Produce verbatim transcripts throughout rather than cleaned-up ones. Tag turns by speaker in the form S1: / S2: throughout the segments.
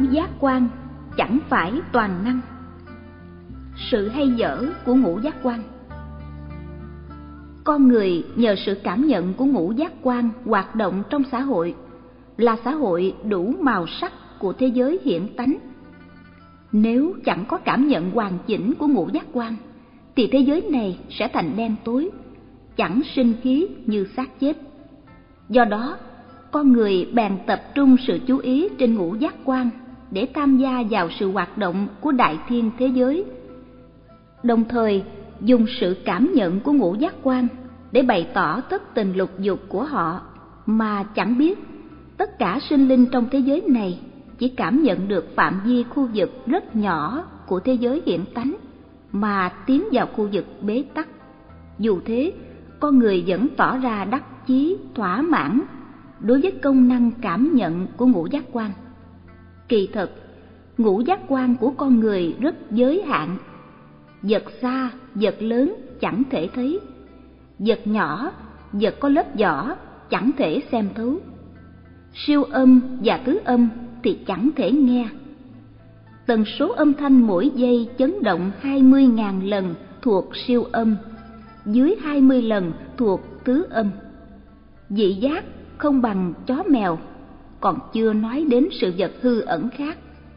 S1: giác quan chẳng phải toàn năng. Sự hay dở của ngũ giác quan. Con người nhờ sự cảm nhận của ngũ giác quan hoạt động trong xã hội, là xã hội đủ màu sắc của thế giới hiện tánh. Nếu chẳng có cảm nhận hoàn chỉnh của ngũ giác quan, thì thế giới này sẽ thành đen tối, chẳng sinh khí như xác chết. Do đó, con người bèn tập trung sự chú ý trên ngũ giác quan để tham gia vào sự hoạt động của đại thiên thế giới, đồng thời dùng sự cảm nhận của ngũ giác quan để bày tỏ thất tình lục dục của họ, mà chẳng biết tất cả sinh linh trong thế giới này chỉ cảm nhận được phạm vi khu vực rất nhỏ của thế giới hiện tánh mà tiến vào khu vực bế tắc. Dù thế, con người vẫn tỏ ra đắc chí, thỏa mãn đối với công năng cảm nhận của ngũ giác quan. Kỳ thực, ngũ giác quan của con người rất giới hạn. Vật xa, vật lớn chẳng thể thấy. Vật nhỏ, vật có lớp vỏ chẳng thể xem thấu. Siêu âm và tứ âm thì chẳng thể nghe. Tần số âm thanh mỗi giây chấn động hai mươi nghìn lần thuộc siêu âm, dưới hai mươi lần thuộc tứ âm. Vị giác không bằng chó mèo, còn chưa nói đến sự vật hư ẩn khác.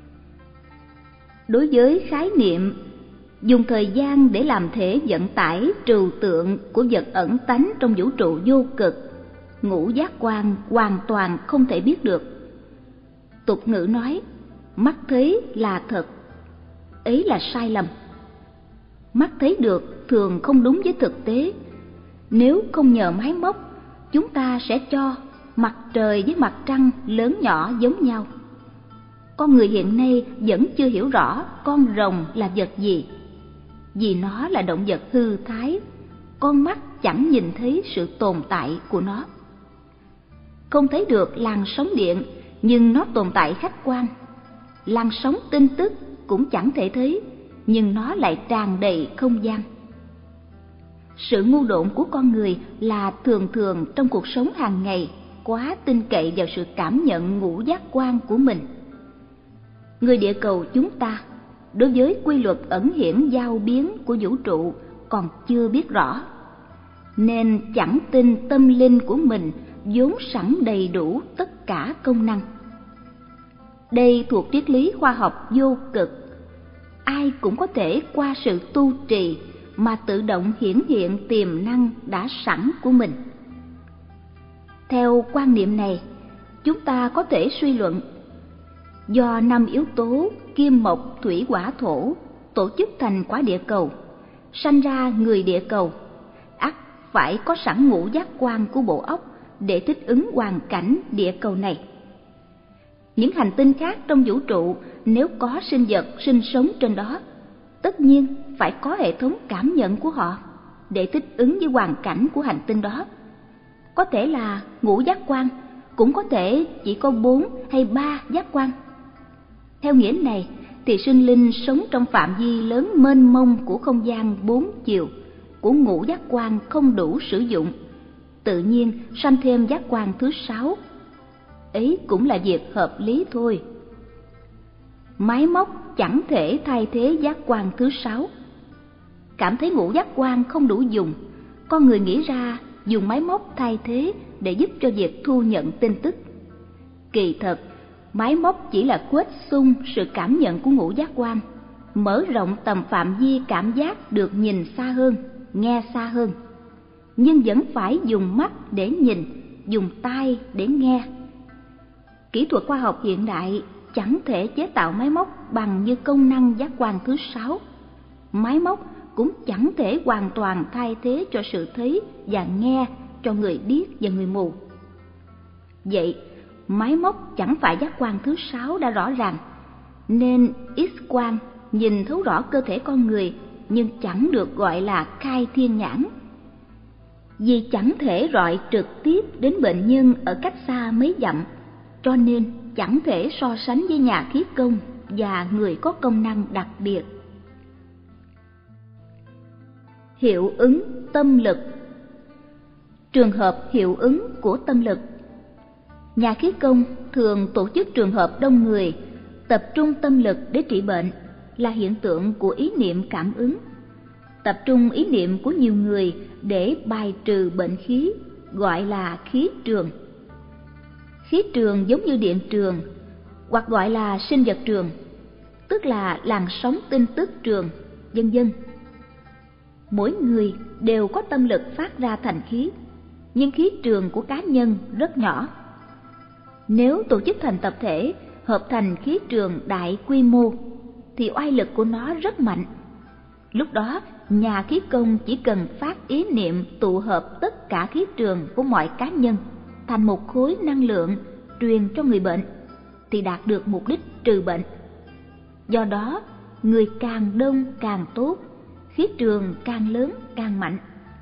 S1: Đối với khái niệm dùng thời gian để làm thể vận tải trừu tượng của vật ẩn tánh trong vũ trụ vô cực, ngũ giác quan hoàn toàn không thể biết được. Tục ngữ nói, mắt thấy là thật, ấy là sai lầm. Mắt thấy được thường không đúng với thực tế. Nếu không nhờ máy móc, chúng ta sẽ cho mặt trời với mặt trăng lớn nhỏ giống nhau. Con người hiện nay vẫn chưa hiểu rõ con rồng là vật gì. Vì nó là động vật hư thái, con mắt chẳng nhìn thấy sự tồn tại của nó. Không thấy được làn sóng điện, nhưng nó tồn tại khách quan. Làn sóng tin tức cũng chẳng thể thấy, nhưng nó lại tràn đầy không gian. Sự ngu độn của con người là thường thường trong cuộc sống hàng ngày quá tin cậy vào sự cảm nhận ngũ giác quan của mình. Người địa cầu chúng ta, đối với quy luật ẩn hiển giao biến của vũ trụ còn chưa biết rõ, nên chẳng tin tâm linh của mình vốn sẵn đầy đủ tất cả công năng. Đây thuộc triết lý khoa học vô cực. Ai cũng có thể qua sự tu trì mà tự động hiển hiện tiềm năng đã sẵn của mình. Theo quan niệm này, chúng ta có thể suy luận, do năm yếu tố kim mộc thủy hỏa thổ tổ chức thành quả địa cầu, sanh ra người địa cầu, ắt phải có sẵn ngũ giác quan của bộ óc để thích ứng hoàn cảnh địa cầu này. Những hành tinh khác trong vũ trụ, nếu có sinh vật sinh sống trên đó, tất nhiên phải có hệ thống cảm nhận của họ để thích ứng với hoàn cảnh của hành tinh đó. Có thể là ngũ giác quan, cũng có thể chỉ có bốn hay ba giác quan. Theo nghĩa này thì sinh linh sống trong phạm vi lớn mênh mông của không gian bốn chiều, của ngũ giác quan không đủ sử dụng, tự nhiên sanh thêm giác quan thứ sáu. Ấy cũng là việc hợp lý thôi. Máy móc chẳng thể thay thế giác quan thứ sáu. Cảm thấy ngũ giác quan không đủ dùng, con người nghĩ ra dùng máy móc thay thế để giúp cho việc thu nhận tin tức. Kỳ thật, máy móc chỉ là quét xung sự cảm nhận của ngũ giác quan, mở rộng tầm phạm vi cảm giác được nhìn xa hơn, nghe xa hơn. Nhưng vẫn phải dùng mắt để nhìn, dùng tai để nghe. Kỹ thuật khoa học hiện đại chẳng thể chế tạo máy móc bằng như công năng giác quan thứ sáu. Máy móc cũng chẳng thể hoàn toàn thay thế cho sự thấy và nghe cho người điếc và người mù. Vậy, máy móc chẳng phải giác quan thứ sáu đã rõ ràng, nên X-quang nhìn thấu rõ cơ thể con người nhưng chẳng được gọi là khai thiên nhãn. Vì chẳng thể rọi trực tiếp đến bệnh nhân ở cách xa mấy dặm, cho nên chẳng thể so sánh với nhà khí công và người có công năng đặc biệt. Hiệu ứng tâm lực. Trường hợp hiệu ứng của tâm lực. Nhà khí công thường tổ chức trường hợp đông người, tập trung tâm lực để trị bệnh là hiện tượng của ý niệm cảm ứng. Tập trung ý niệm của nhiều người để bài trừ bệnh khí gọi là khí trường. Khí trường giống như điện trường, hoặc gọi là sinh vật trường, tức là làn sóng tin tức trường, vân vân. Mỗi người đều có tâm lực phát ra thành khí, nhưng khí trường của cá nhân rất nhỏ. Nếu tổ chức thành tập thể hợp thành khí trường đại quy mô thì oai lực của nó rất mạnh. Lúc đó nhà khí công chỉ cần phát ý niệm tụ hợp tất cả khí trường của mọi cá nhân thành một khối năng lượng truyền cho người bệnh thì đạt được mục đích trừ bệnh. Do đó, người càng đông càng tốt, khí trường càng lớn càng mạnh.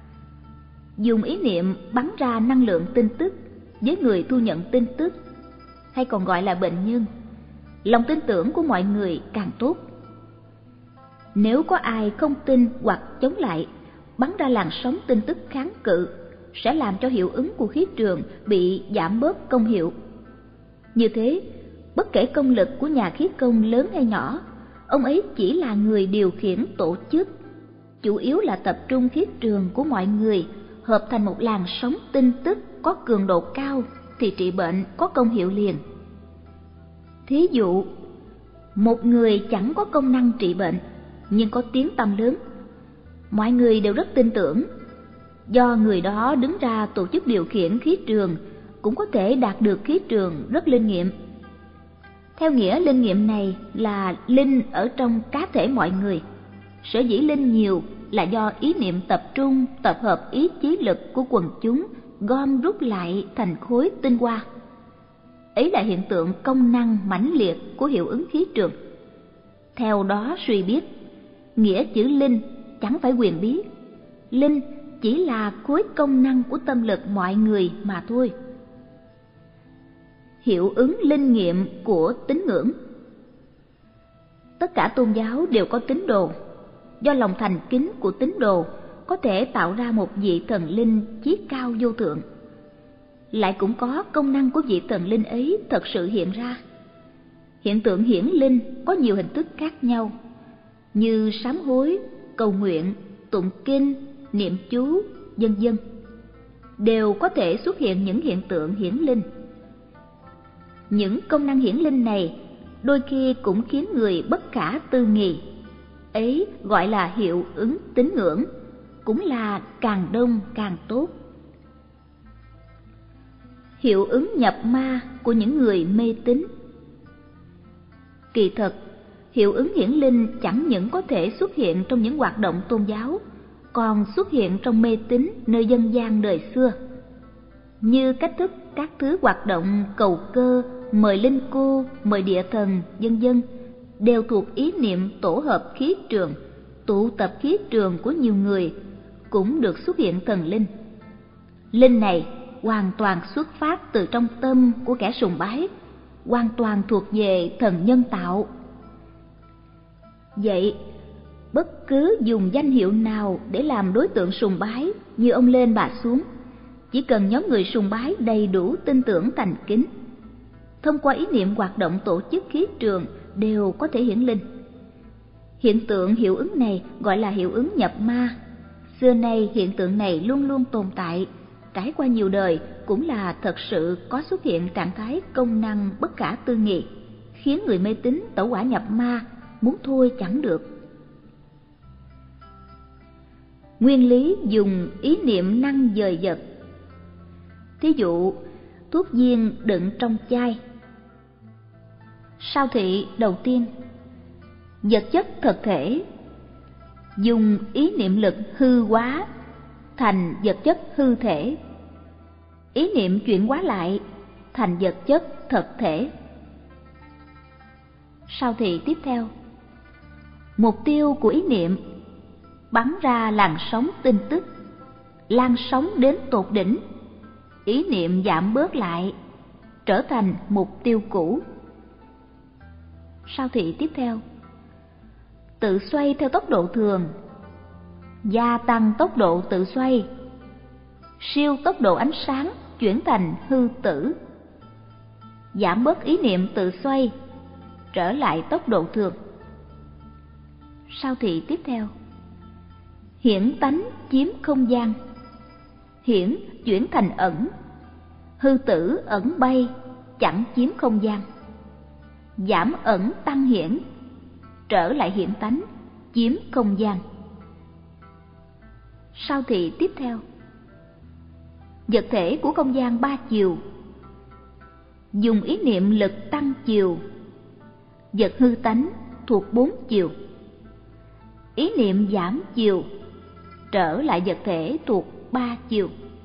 S1: Dùng ý niệm bắn ra năng lượng tin tức với người thu nhận tin tức, hay còn gọi là bệnh nhân, lòng tin tưởng của mọi người càng tốt. Nếu có ai không tin hoặc chống lại, bắn ra làn sóng tin tức kháng cự sẽ làm cho hiệu ứng của khí trường bị giảm bớt công hiệu. Như thế, bất kể công lực của nhà khí công lớn hay nhỏ, ông ấy chỉ là người điều khiển tổ chức, chủ yếu là tập trung khí trường của mọi người hợp thành một làn sóng tin tức có cường độ cao thì trị bệnh có công hiệu liền. Thí dụ, một người chẳng có công năng trị bệnh nhưng có tiếng tăm lớn, mọi người đều rất tin tưởng. Do người đó đứng ra tổ chức điều khiển khí trường cũng có thể đạt được khí trường rất linh nghiệm. Theo nghĩa linh nghiệm này là linh ở trong cá thể mọi người. Sở dĩ linh nhiều là do ý niệm tập trung, tập hợp ý chí lực của quần chúng gom rút lại thành khối tinh hoa. Ấy là hiện tượng công năng mãnh liệt của hiệu ứng khí trường. Theo đó suy biết, nghĩa chữ linh chẳng phải quyền bí. Linh chỉ là khối công năng của tâm lực mọi người mà thôi. Hiệu ứng linh nghiệm của tín ngưỡng. Tất cả tôn giáo đều có tín đồ. Do lòng thành kính của tín đồ có thể tạo ra một vị thần linh chí cao vô thượng. Lại cũng có công năng của vị thần linh ấy thật sự hiện ra. Hiện tượng hiển linh có nhiều hình thức khác nhau, như sám hối, cầu nguyện, tụng kinh, niệm chú, vân vân, đều có thể xuất hiện những hiện tượng hiển linh. Những công năng hiển linh này đôi khi cũng khiến người bất khả tư nghị, ấy gọi là hiệu ứng tín ngưỡng, cũng là càng đông càng tốt. Hiệu ứng nhập ma của những người mê tín. Kỳ thực, hiệu ứng hiển linh chẳng những có thể xuất hiện trong những hoạt động tôn giáo, còn xuất hiện trong mê tín nơi dân gian đời xưa. Như cách thức các thứ hoạt động cầu cơ, mời linh cô, mời địa thần, vân vân đều thuộc ý niệm tổ hợp khí trường, tụ tập khí trường của nhiều người, cũng được xuất hiện thần linh. Linh này hoàn toàn xuất phát từ trong tâm của kẻ sùng bái, hoàn toàn thuộc về thần nhân tạo. Vậy, bất cứ dùng danh hiệu nào để làm đối tượng sùng bái như ông lên bà xuống, chỉ cần nhóm người sùng bái đầy đủ tin tưởng thành kính, thông qua ý niệm hoạt động tổ chức khí trường đều có thể hiển linh. Hiện tượng hiệu ứng này gọi là hiệu ứng nhập ma. Xưa nay hiện tượng này luôn luôn tồn tại, trải qua nhiều đời cũng là thật sự có xuất hiện trạng thái công năng bất khả tư nghị, khiến người mê tín tẩu hỏa nhập ma, muốn thôi chẳng được. Nguyên lý dùng ý niệm năng dời vật. Thí dụ, thuốc viên đựng trong chai. Sao thị đầu tiên, vật chất thực thể, dùng ý niệm lực hư hóa thành vật chất hư thể, ý niệm chuyển hóa lại thành vật chất thực thể. Sao thị tiếp theo, mục tiêu của ý niệm bắn ra làn sóng tin tức, lan sóng đến tột đỉnh, ý niệm giảm bớt lại, trở thành mục tiêu cũ. Sao thị tiếp theo, tự xoay theo tốc độ thường, gia tăng tốc độ tự xoay, siêu tốc độ ánh sáng chuyển thành hư tử, giảm bớt ý niệm tự xoay, trở lại tốc độ thường. Sao thị tiếp theo: hiển tánh chiếm không gian, hiển chuyển thành ẩn, hư tử ẩn bay chẳng chiếm không gian, giảm ẩn tăng hiển, trở lại hiển tánh chiếm không gian. Sao thị tiếp theo: vật thể của không gian ba chiều, dùng ý niệm lực tăng chiều, vật hư tánh thuộc bốn chiều, ý niệm giảm chiều, trở lại vật thể thuộc ba chiều.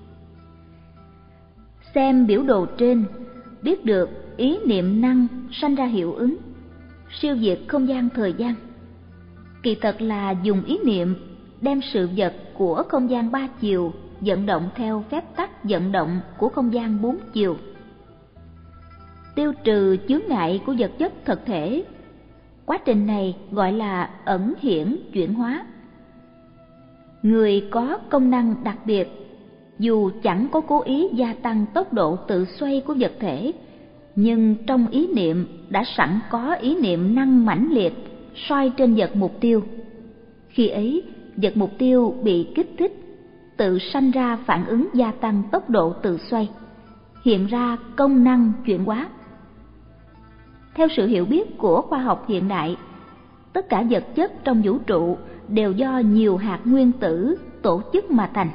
S1: Xem biểu đồ trên, biết được ý niệm năng sanh ra hiệu ứng, siêu việt không gian thời gian. Kỳ thật là dùng ý niệm đem sự vật của không gian ba chiều vận động theo phép tắc vận động của không gian bốn chiều, tiêu trừ chướng ngại của vật chất thực thể. Quá trình này gọi là ẩn hiển chuyển hóa. Người có công năng đặc biệt, dù chẳng có cố ý gia tăng tốc độ tự xoay của vật thể, nhưng trong ý niệm đã sẵn có ý niệm năng mãnh liệt xoay trên vật mục tiêu. Khi ấy, vật mục tiêu bị kích thích, tự sanh ra phản ứng gia tăng tốc độ tự xoay, hiện ra công năng chuyển hóa. Theo sự hiểu biết của khoa học hiện đại, tất cả vật chất trong vũ trụ đều do nhiều hạt nguyên tử tổ chức mà thành.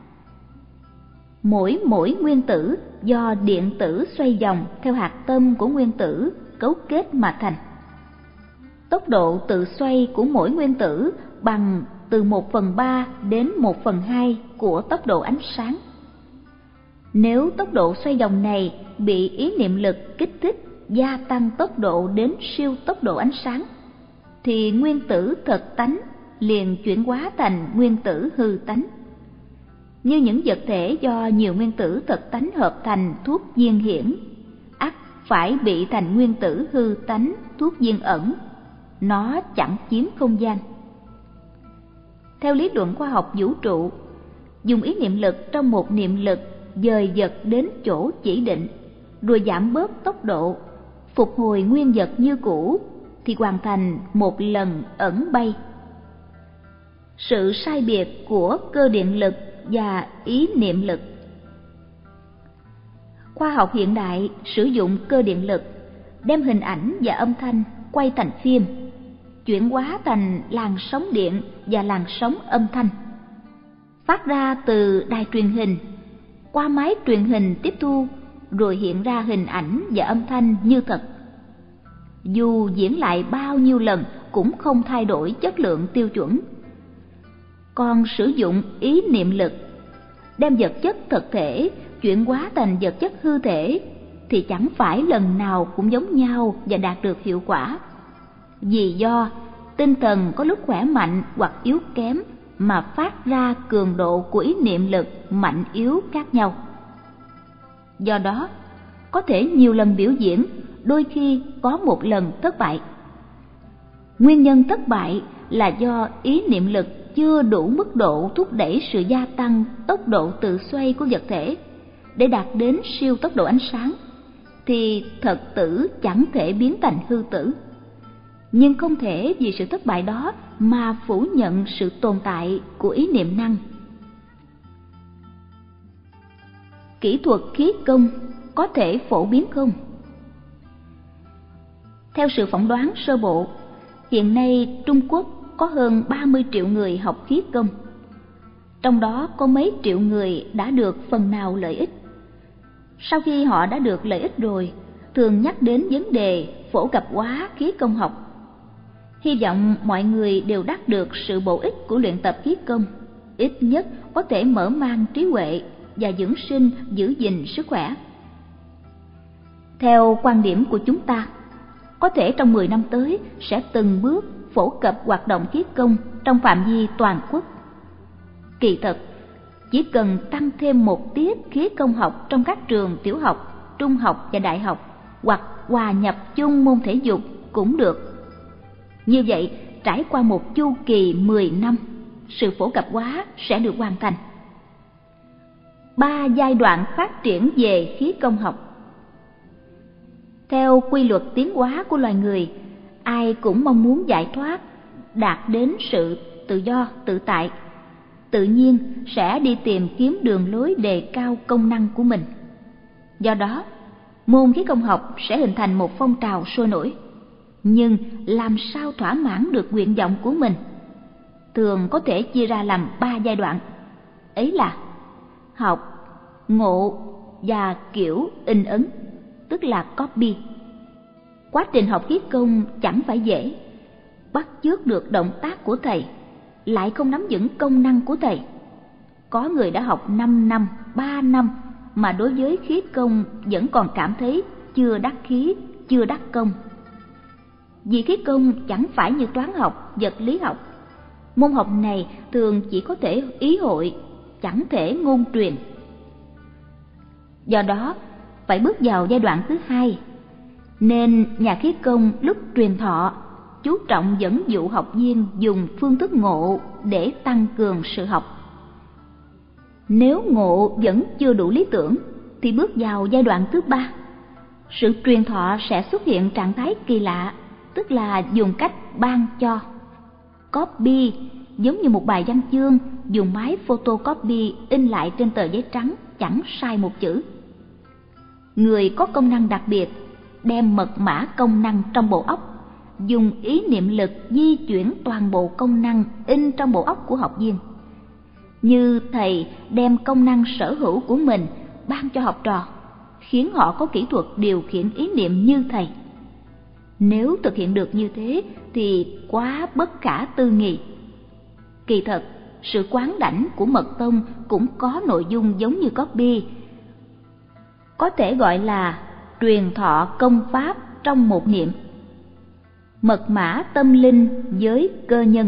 S1: Mỗi mỗi nguyên tử do điện tử xoay vòng theo hạt tâm của nguyên tử cấu kết mà thành. Tốc độ tự xoay của mỗi nguyên tử bằng từ một phần ba đến một phần hai của tốc độ ánh sáng. Nếu tốc độ xoay vòng này bị ý niệm lực kích thích gia tăng tốc độ đến siêu tốc độ ánh sáng, thì nguyên tử thật tánh liền chuyển hóa thành nguyên tử hư tánh. Như những vật thể do nhiều nguyên tử thật tánh hợp thành thuốc viên hiển, ắt phải bị thành nguyên tử hư tánh thuốc viên ẩn, nó chẳng chiếm không gian. Theo lý luận khoa học vũ trụ, dùng ý niệm lực trong một niệm lực dời vật đến chỗ chỉ định, rồi giảm bớt tốc độ, phục hồi nguyên vật như cũ, thì hoàn thành một lần ẩn bay. Sự sai biệt của cơ điện lực và ý niệm lực. Khoa học hiện đại sử dụng cơ điện lực đem hình ảnh và âm thanh quay thành phim, chuyển hóa thành làn sóng điện và làn sóng âm thanh, phát ra từ đài truyền hình, qua máy truyền hình tiếp thu, rồi hiện ra hình ảnh và âm thanh như thật. Dù diễn lại bao nhiêu lần cũng không thay đổi chất lượng tiêu chuẩn. Còn sử dụng ý niệm lực đem vật chất thực thể chuyển hóa thành vật chất hư thể thì chẳng phải lần nào cũng giống nhau và đạt được hiệu quả. Vì do tinh thần có lúc khỏe mạnh hoặc yếu kém mà phát ra cường độ của ý niệm lực mạnh yếu khác nhau. Do đó, có thể nhiều lần biểu diễn, đôi khi có một lần thất bại. Nguyên nhân thất bại là do ý niệm lực chưa đủ mức độ thúc đẩy sự gia tăng tốc độ tự xoay của vật thể để đạt đến siêu tốc độ ánh sáng, thì thật tử chẳng thể biến thành hư tử. Nhưng không thể vì sự thất bại đó mà phủ nhận sự tồn tại của ý niệm năng. Kỹ thuật khí công có thể phổ biến không? Theo sự phỏng đoán sơ bộ, hiện nay Trung Quốc có hơn ba mươi triệu người học khí công. Trong đó có mấy triệu người đã được phần nào lợi ích. Sau khi họ đã được lợi ích rồi, thường nhắc đến vấn đề phổ cập hóa khí công học. Hy vọng mọi người đều đắc được sự bổ ích của luyện tập khí công, ít nhất có thể mở mang trí huệ và dưỡng sinh giữ gìn sức khỏe. Theo quan điểm của chúng ta, có thể trong mười năm tới sẽ từng bước phổ cập hoạt động khí công trong phạm vi toàn quốc. Kỳ thật, chỉ cần tăng thêm một tiết khí công học trong các trường tiểu học, trung học và đại học, hoặc hòa nhập chung môn thể dục cũng được. Như vậy, trải qua một chu kỳ mười năm, sự phổ cập hóa sẽ được hoàn thành. Ba giai đoạn phát triển về khí công học. Theo quy luật tiến hóa của loài người, ai cũng mong muốn giải thoát, đạt đến sự tự do, tự tại, tự nhiên sẽ đi tìm kiếm đường lối đề cao công năng của mình. Do đó, môn khí công học sẽ hình thành một phong trào sôi nổi. Nhưng làm sao thỏa mãn được nguyện vọng của mình? Thường có thể chia ra làm ba giai đoạn. Ấy là học, ngộ và kiểu in ấn, tức là copy. Quá trình học khí công chẳng phải dễ. Bắt chước được động tác của thầy, lại không nắm vững công năng của thầy. Có người đã học năm năm, ba năm mà đối với khí công vẫn còn cảm thấy chưa đắc khí, chưa đắc công. Vì khí công chẳng phải như toán học, vật lý học. Môn học này thường chỉ có thể ý hội, chẳng thể ngôn truyền. Do đó, phải bước vào giai đoạn thứ hai. Nên nhà khí công lúc truyền thọ chú trọng dẫn dụ học viên dùng phương thức ngộ để tăng cường sự học. Nếu ngộ vẫn chưa đủ lý tưởng thì bước vào giai đoạn thứ ba. Sự truyền thọ sẽ xuất hiện trạng thái kỳ lạ, tức là dùng cách ban cho. Copy giống như một bài văn chương dùng máy photocopy in lại trên tờ giấy trắng, chẳng sai một chữ. Người có công năng đặc biệt đem mật mã công năng trong bộ óc, dùng ý niệm lực di chuyển toàn bộ công năng in trong bộ óc của học viên. Như thầy đem công năng sở hữu của mình ban cho học trò, khiến họ có kỹ thuật điều khiển ý niệm như thầy. Nếu thực hiện được như thế thì quá bất khả tư nghị. Kỳ thật, sự quán đảnh của mật tông cũng có nội dung giống như copy, có thể gọi là truyền thọ công pháp trong một niệm. Mật mã tâm linh với cơ nhân.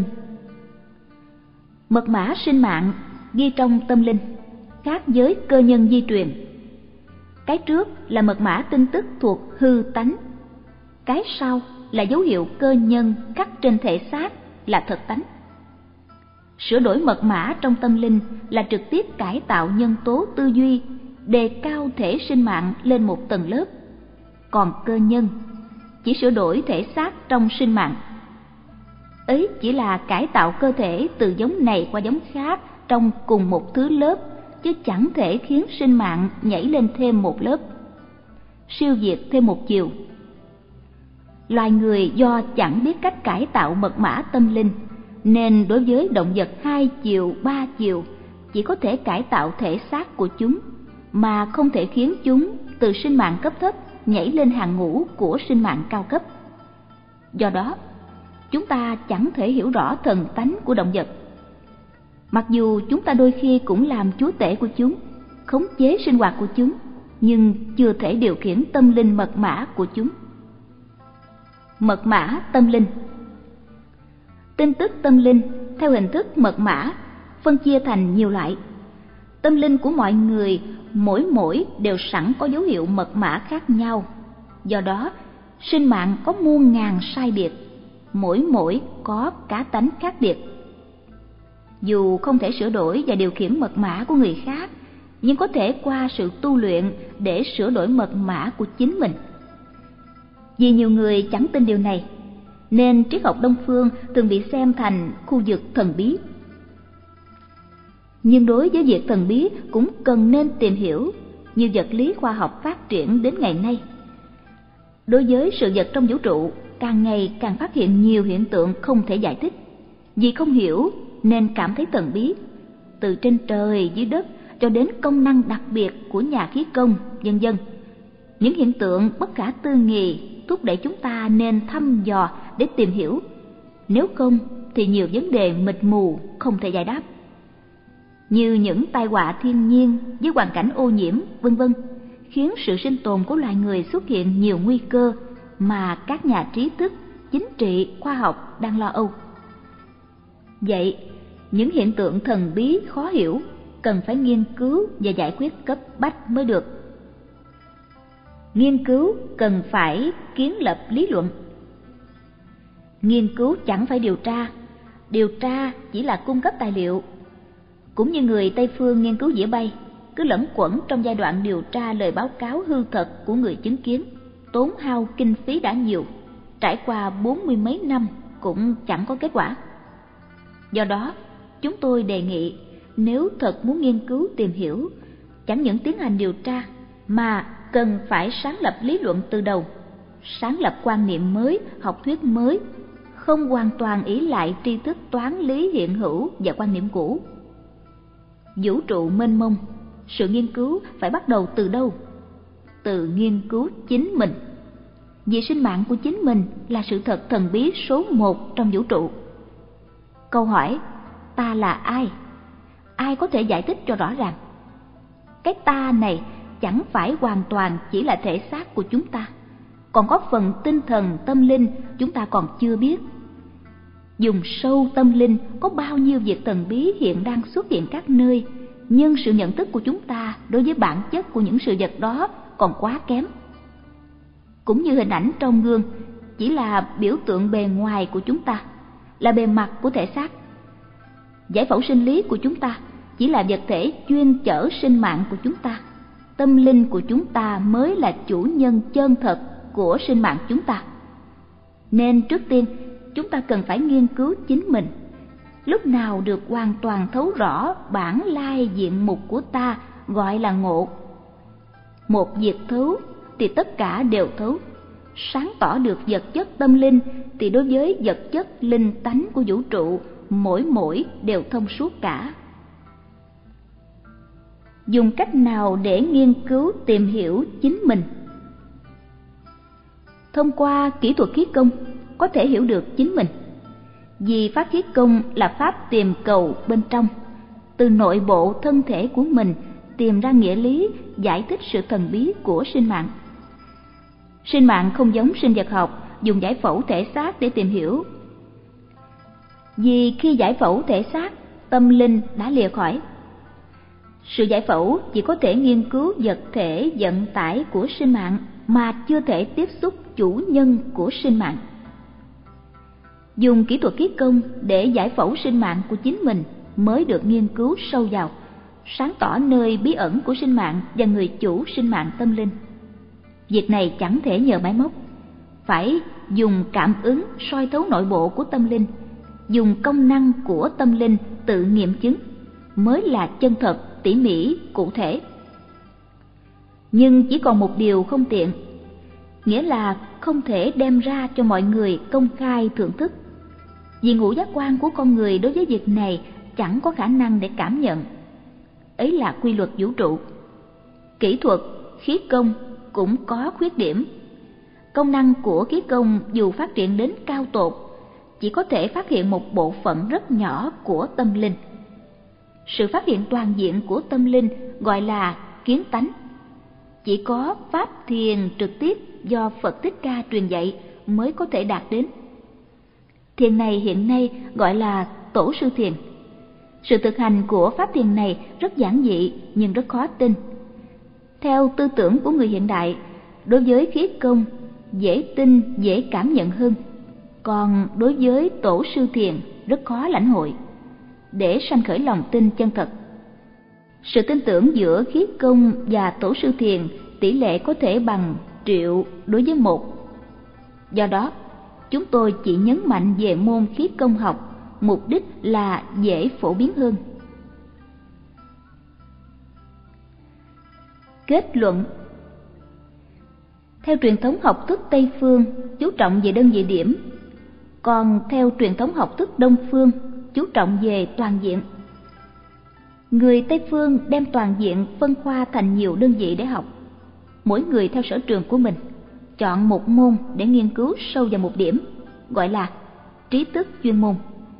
S1: Mật mã sinh mạng ghi trong tâm linh, khác với cơ nhân di truyền. Cái trước là mật mã tin tức thuộc hư tánh, cái sau là dấu hiệu cơ nhân khắc trên thể xác là thực tánh. Sửa đổi mật mã trong tâm linh là trực tiếp cải tạo nhân tố tư duy, đề cao thể sinh mạng lên một tầng lớp. Còn cơ nhân chỉ sửa đổi thể xác trong sinh mạng. Ấy chỉ là cải tạo cơ thể từ giống này qua giống khác trong cùng một thứ lớp, chứ chẳng thể khiến sinh mạng nhảy lên thêm một lớp, siêu việt thêm một chiều. Loài người do chẳng biết cách cải tạo mật mã tâm linh, nên đối với động vật hai chiều, ba chiều chỉ có thể cải tạo thể xác của chúng, mà không thể khiến chúng từ sinh mạng cấp thấp nhảy lên hàng ngũ của sinh mạng cao cấp. Do đó, chúng ta chẳng thể hiểu rõ thần tánh của động vật. Mặc dù chúng ta đôi khi cũng làm chúa tể của chúng, khống chế sinh hoạt của chúng, nhưng chưa thể điều khiển tâm linh mật mã của chúng. Mật mã tâm linh. Tin tức tâm linh theo hình thức mật mã phân chia thành nhiều loại. Tâm linh của mọi người mỗi mỗi đều sẵn có dấu hiệu mật mã khác nhau. Do đó, sinh mạng có muôn ngàn sai biệt, mỗi mỗi có cá tánh khác biệt. Dù không thể sửa đổi và điều khiển mật mã của người khác, nhưng có thể qua sự tu luyện để sửa đổi mật mã của chính mình. Vì nhiều người chẳng tin điều này, nên triết học Đông phương thường bị xem thành khu vực thần bí. Nhưng đối với việc thần bí cũng cần nên tìm hiểu, như vật lý khoa học phát triển đến ngày nay. Đối với sự vật trong vũ trụ, càng ngày càng phát hiện nhiều hiện tượng không thể giải thích. Vì không hiểu nên cảm thấy thần bí, từ trên trời dưới đất cho đến công năng đặc biệt của nhà khí công, vân vân. Những hiện tượng bất khả tư nghị thúc đẩy chúng ta nên thăm dò để tìm hiểu. Nếu không thì nhiều vấn đề mịt mù không thể giải đáp. Như những tai họa thiên nhiên với hoàn cảnh ô nhiễm, vân vân, khiến sự sinh tồn của loài người xuất hiện nhiều nguy cơ mà các nhà trí thức, chính trị, khoa học đang lo âu. Vậy, những hiện tượng thần bí khó hiểu cần phải nghiên cứu và giải quyết cấp bách mới được. Nghiên cứu cần phải kiến lập lý luận. Nghiên cứu chẳng phải điều tra, điều tra chỉ là cung cấp tài liệu. Cũng như người Tây phương nghiên cứu dĩa bay, cứ lẫn quẩn trong giai đoạn điều tra lời báo cáo hư thật của người chứng kiến, tốn hao kinh phí đã nhiều. trải qua bốn mươi mấy năm cũng chẳng có kết quả. Do đó, chúng tôi đề nghị nếu thật muốn nghiên cứu tìm hiểu, chẳng những tiến hành điều tra mà cần phải sáng lập lý luận từ đầu, sáng lập quan niệm mới, học thuyết mới, không hoàn toàn ỷ lại tri thức toán lý hiện hữu và quan niệm cũ. Vũ trụ mênh mông, sự nghiên cứu phải bắt đầu từ đâu? Từ nghiên cứu chính mình. Vì sinh mạng của chính mình là sự thật thần bí số một trong vũ trụ. Câu hỏi, ta là ai? Ai có thể giải thích cho rõ ràng? Cái ta này chẳng phải hoàn toàn chỉ là thể xác của chúng ta, còn có phần tinh thần tâm linh chúng ta còn chưa biết. Dùng sâu tâm linh có bao nhiêu việc thần bí hiện đang xuất hiện các nơi, nhưng sự nhận thức của chúng ta đối với bản chất của những sự vật đó còn quá kém. Cũng như hình ảnh trong gương chỉ là biểu tượng bề ngoài của chúng ta, là bề mặt của thể xác. Giải phẫu sinh lý của chúng ta chỉ là vật thể chuyên chở sinh mạng của chúng ta. Tâm linh của chúng ta mới là chủ nhân chân thật của sinh mạng chúng ta. Nên trước tiên, chúng ta cần phải nghiên cứu chính mình. Lúc nào được hoàn toàn thấu rõ bản lai diện mục của ta gọi là ngộ. Một việc thấu thì tất cả đều thấu. Sáng tỏ được vật chất tâm linh thì đối với vật chất linh tánh của vũ trụ, mỗi mỗi đều thông suốt cả. Dùng cách nào để nghiên cứu tìm hiểu chính mình? Thông qua kỹ thuật khí công có thể hiểu được chính mình. Vì pháp khí công là pháp tìm cầu bên trong, từ nội bộ thân thể của mình tìm ra nghĩa lý, giải thích sự thần bí của sinh mạng. Sinh mạng không giống sinh vật học dùng giải phẫu thể xác để tìm hiểu. Vì khi giải phẫu thể xác, tâm linh đã lìa khỏi. Sự giải phẫu chỉ có thể nghiên cứu vật thể vận tải của sinh mạng mà chưa thể tiếp xúc chủ nhân của sinh mạng. Dùng kỹ thuật khí công để giải phẫu sinh mạng của chính mình mới được nghiên cứu sâu vào, sáng tỏ nơi bí ẩn của sinh mạng và người chủ sinh mạng tâm linh. Việc này chẳng thể nhờ máy móc, phải dùng cảm ứng soi thấu nội bộ của tâm linh, dùng công năng của tâm linh tự nghiệm chứng mới là chân thật, tỉ mỉ, cụ thể. Nhưng chỉ còn một điều không tiện, nghĩa là không thể đem ra cho mọi người công khai thưởng thức. Vì ngũ giác quan của con người đối với việc này chẳng có khả năng để cảm nhận. Ấy là quy luật vũ trụ. Kỹ thuật khí công cũng có khuyết điểm. Công năng của khí công dù phát triển đến cao tột, chỉ có thể phát hiện một bộ phận rất nhỏ của tâm linh. Sự phát hiện toàn diện của tâm linh gọi là kiến tánh. Chỉ có pháp thiền trực tiếp do Phật Thích Ca truyền dạy mới có thể đạt đến. Thiền này hiện nay gọi là tổ sư thiền. Sự thực hành của pháp thiền này rất giản dị nhưng rất khó tin. Theo tư tưởng của người hiện đại, đối với khí công dễ tin, dễ cảm nhận hơn. Còn đối với tổ sư thiền rất khó lãnh hội. Để sanh khởi lòng tin chân thật, sự tin tưởng giữa khí công và tổ sư thiền tỷ lệ có thể bằng triệu đối với một. Do đó, chúng tôi chỉ nhấn mạnh về môn khí công học, mục đích là dễ phổ biến hơn. Kết luận. Theo truyền thống học thức Tây phương chú trọng về đơn vị điểm, còn theo truyền thống học thức Đông phương chú trọng về toàn diện. Người Tây phương đem toàn diện phân khoa thành nhiều đơn vị để học, mỗi người theo sở trường của mình, chọn một môn để nghiên cứu sâu vào một điểm, gọi là trí thức chuyên môn.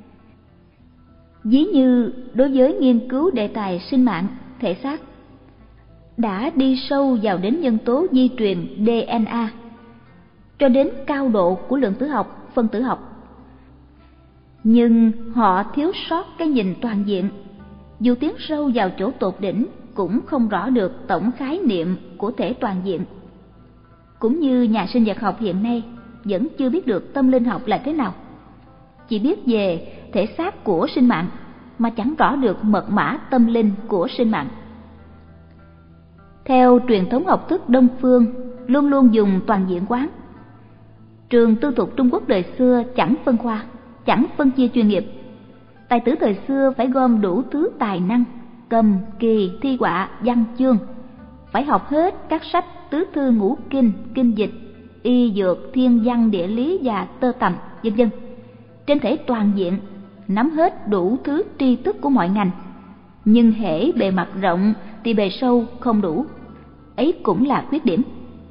S1: Ví như đối với nghiên cứu đề tài sinh mạng, thể xác, đã đi sâu vào đến nhân tố di truyền đê en a, cho đến cao độ của lượng tử học, phân tử học. Nhưng họ thiếu sót cái nhìn toàn diện, dù tiến sâu vào chỗ tột đỉnh cũng không rõ được tổng khái niệm của thể toàn diện. Cũng như nhà sinh vật học hiện nay vẫn chưa biết được tâm linh học là thế nào, chỉ biết về thể xác của sinh mạng mà chẳng rõ được mật mã tâm linh của sinh mạng. Theo truyền thống học thức Đông phương luôn luôn dùng toàn diện quán. Trường tư thục Trung Quốc đời xưa chẳng phân khoa, chẳng phân chia chuyên nghiệp. Tài tử thời xưa phải gom đủ thứ tài năng, cầm, kỳ, thi họa, văn chương, phải học hết các sách tứ thư ngũ kinh, kinh dịch, y dược, thiên văn, địa lý và tơ tằm, vân vân. Trên thể toàn diện, nắm hết đủ thứ tri thức của mọi ngành, nhưng hễ bề mặt rộng thì bề sâu không đủ. Ấy cũng là khuyết điểm.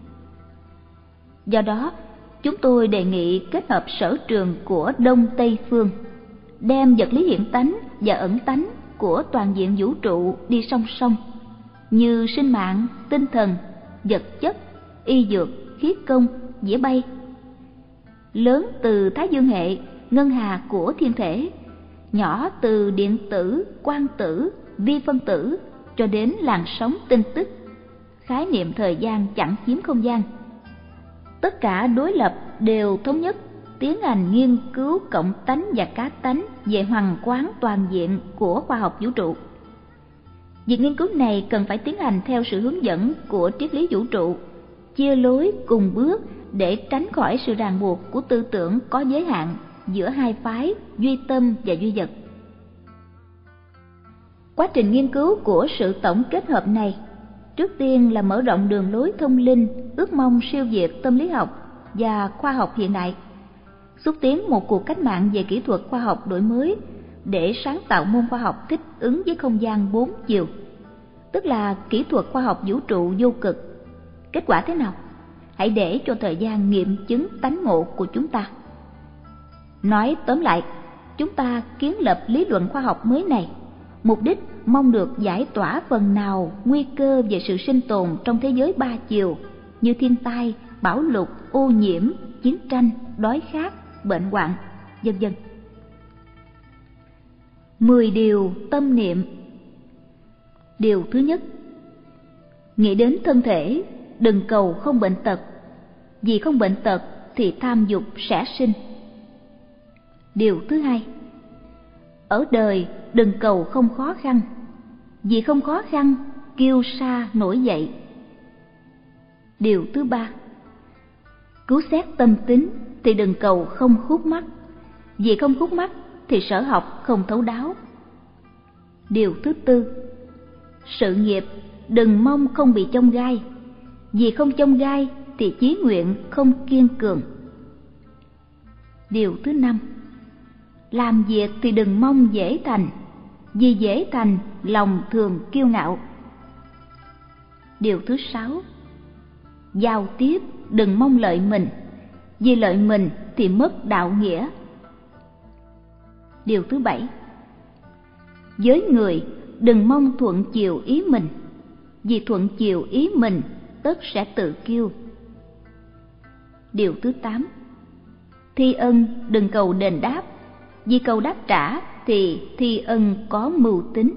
S1: Do đó, chúng tôi đề nghị kết hợp sở trường của Đông Tây phương, đem vật lý hiện tánh và ẩn tánh của toàn diện vũ trụ đi song song, như sinh mạng, tinh thần, vật chất, y dược, khí công, dĩa bay. Lớn từ Thái Dương hệ, ngân hà của thiên thể, nhỏ từ điện tử, quang tử, vi phân tử cho đến làn sóng tin tức, khái niệm thời gian chẳng chiếm không gian. Tất cả đối lập đều thống nhất tiến hành nghiên cứu cộng tánh và cá tánh về hoằng quán toàn diện của khoa học vũ trụ. Việc nghiên cứu này cần phải tiến hành theo sự hướng dẫn của triết lý vũ trụ, chia lối cùng bước để tránh khỏi sự ràng buộc của tư tưởng có giới hạn giữa hai phái duy tâm và duy vật. Quá trình nghiên cứu của sự tổng kết hợp này trước tiên là mở rộng đường lối thông linh, ước mong siêu việt tâm lý học và khoa học hiện đại, xúc tiến một cuộc cách mạng về kỹ thuật khoa học đổi mới để sáng tạo môn khoa học thích ứng với không gian bốn chiều, tức là kỹ thuật khoa học vũ trụ vô cực. Kết quả thế nào? Hãy để cho thời gian nghiệm chứng tánh ngộ của chúng ta. Nói tóm lại, chúng ta kiến lập lý luận khoa học mới này, mục đích mong được giải tỏa phần nào nguy cơ về sự sinh tồn trong thế giới ba chiều như thiên tai, bão lụt, ô nhiễm, chiến tranh, đói khát, bệnh hoạn, vân vân. Mười điều tâm niệm. Điều thứ nhất, nghĩ đến thân thể, đừng cầu không bệnh tật, vì không bệnh tật thì tham dục sẽ sinh. Điều thứ hai, ở đời đừng cầu không khó khăn, vì không khó khăn kiêu sa nổi dậy. Điều thứ ba, cứu xét tâm tính thì đừng cầu không khúc mắc, vì không khúc mắc thì sở học không thấu đáo. Điều thứ tư, sự nghiệp đừng mong không bị chông gai, vì không chông gai thì chí nguyện không kiên cường. Điều thứ năm, làm việc thì đừng mong dễ thành, vì dễ thành lòng thường kiêu ngạo. Điều thứ sáu, giao tiếp đừng mong lợi mình, vì lợi mình thì mất đạo nghĩa. Điều thứ bảy, với người đừng mong thuận chiều ý mình, vì thuận chiều ý mình tất sẽ tự kiêu. Điều thứ tám, thi ân đừng cầu đền đáp, vì cầu đáp trả thì thi ân có mưu tính.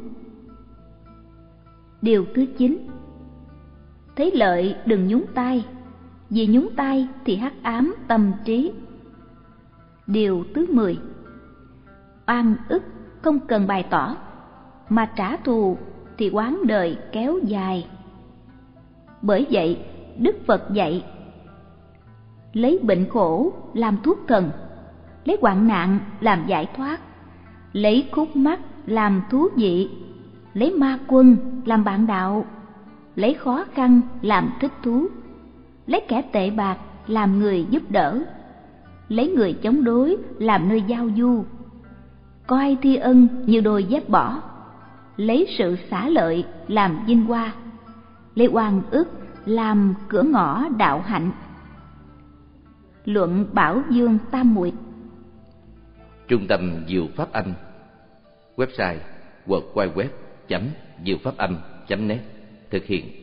S1: Điều thứ chín, thấy lợi đừng nhúng tay, vì nhúng tay thì hắc ám tâm trí. Điều thứ mười, oan ức không cần bày tỏ, mà trả thù thì oán đời kéo dài. Bởi vậy Đức Phật dạy, lấy bệnh khổ làm thuốc thần, lấy hoạn nạn làm giải thoát, lấy khúc mắc làm thú vị, lấy ma quân làm bạn đạo, lấy khó khăn làm thích thú, lấy kẻ tệ bạc làm người giúp đỡ, lấy người chống đối làm nơi giao du, coi thi ân như đôi dép bỏ, lấy sự xả lợi làm vinh hoa, lấy oan ức làm cửa ngõ đạo hạnh. Luận Bảo Dương Tam Muội.
S2: Trung tâm Diệu Pháp Âm. Website w w w chấm diệu pháp âm chấm net. Thực hiện